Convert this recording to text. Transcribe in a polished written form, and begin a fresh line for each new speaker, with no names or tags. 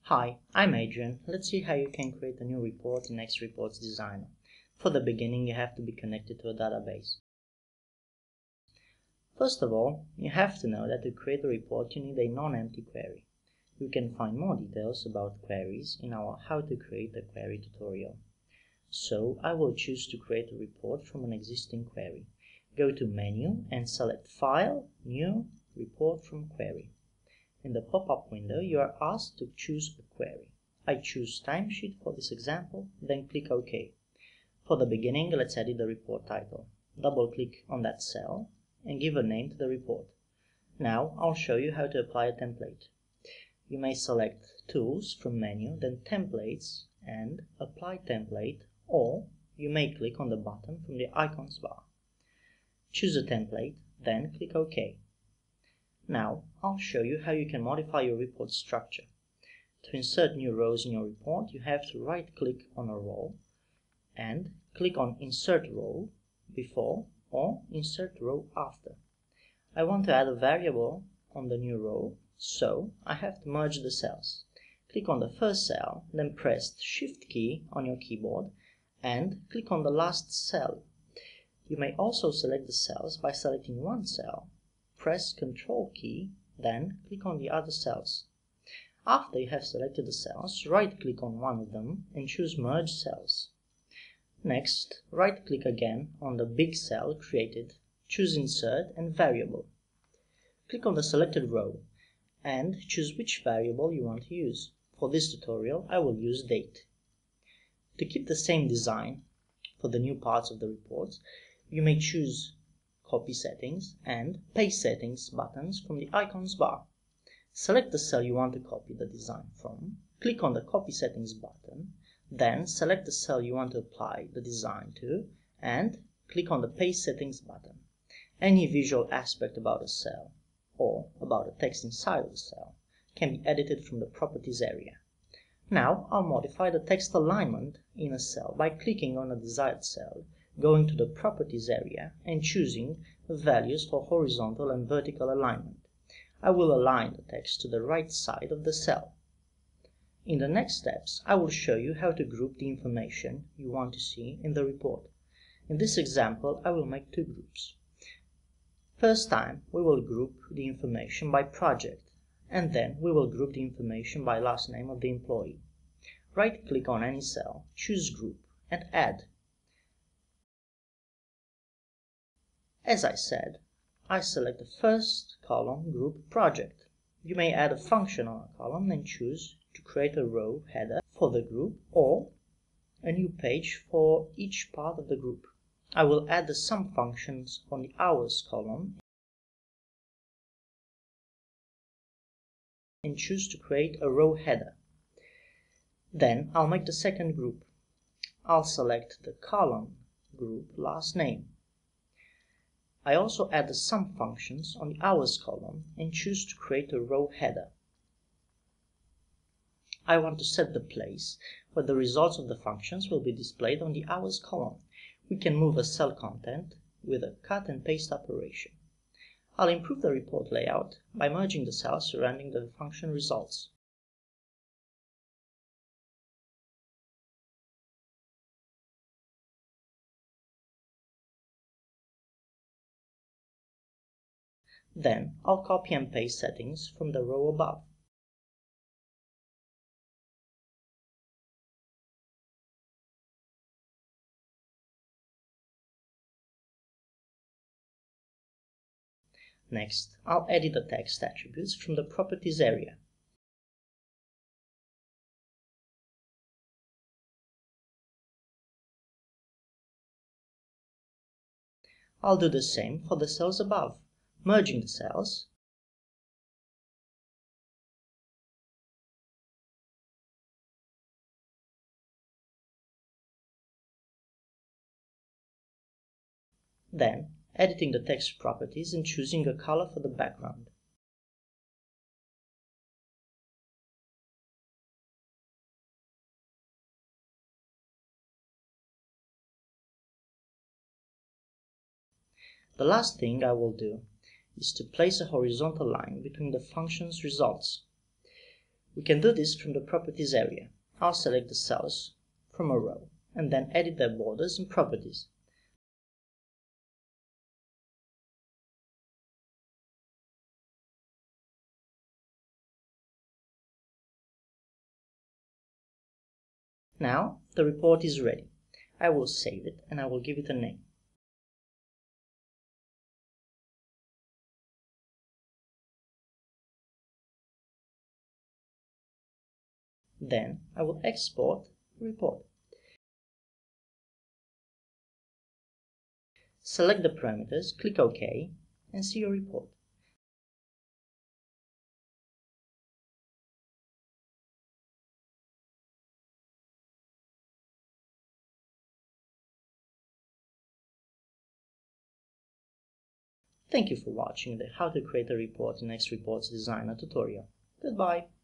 Hi, I'm Adrian. Let's see how you can create a new report in NextReports Designer. For the beginning, you have to be connected to a database. First of all, you have to know that to create a report you need a non-empty query. You can find more details about queries in our How to Create a Query tutorial. So, I will choose to create a report from an existing query. Go to Menu and select File, New, Report from Query. In the pop-up window, you are asked to choose a query. I choose Timesheet for this example, then click OK. For the beginning, let's edit the report title. Double-click on that cell and give a name to the report. Now, I'll show you how to apply a template. You may select Tools from menu, then Templates and Apply Template, or you may click on the button from the icons bar. Choose a template, then click OK. Now, I'll show you how you can modify your report structure. To insert new rows in your report, you have to right-click on a row and click on Insert Row before or Insert Row after. I want to add a variable on the new row, so I have to merge the cells. Click on the first cell, then press the Shift key on your keyboard and click on the last cell. You may also select the cells by selecting one cell. Press Ctrl key, then click on the other cells. After you have selected the cells, right-click on one of them and choose Merge Cells. Next, right-click again on the big cell created, choose Insert and Variable. Click on the selected row and choose which variable you want to use. For this tutorial, I will use Date. To keep the same design for the new parts of the report, you may choose Copy Settings and Paste Settings buttons from the icons bar. Select the cell you want to copy the design from, click on the Copy Settings button, then select the cell you want to apply the design to, and click on the Paste Settings button. Any visual aspect about a cell, or about the text inside of the cell, can be edited from the Properties area. Now, I'll modify the text alignment in a cell by clicking on a desired cell, going to the Properties area and choosing the values for horizontal and vertical alignment. I will align the text to the right side of the cell. In the next steps, I will show you how to group the information you want to see in the report. In this example, I will make two groups. First time, we will group the information by project, and then we will group the information by last name of the employee. Right-click on any cell, choose Group, and Add. As I said, I select the first column, Group Project. You may add a function on a column and choose to create a row header for the group or a new page for each part of the group. I will add the sum functions on the Hours column and choose to create a row header. Then I'll make the second group. I'll select the column group last name. I also add the sum functions on the Hours column and choose to create a row header. I want to set the place where the results of the functions will be displayed on the Hours column. We can move a cell content with a cut and paste operation. I'll improve the report layout by merging the cells surrounding the function results. Then I'll copy and paste settings from the row above. Next, I'll edit the text attributes from the Properties area. I'll do the same for the cells above, merging the cells, then editing the text properties and choosing a color for the background. The last thing I will do is to place a horizontal line between the function's results. We can do this from the Properties area. I'll select the cells from a row and then edit their borders and properties. Now the report is ready. I will save it and I will give it a name. Then I will export the report. Select the parameters, click OK, and see your report. Thank you for watching the How to Create a Report in NextReports Designer tutorial. Goodbye!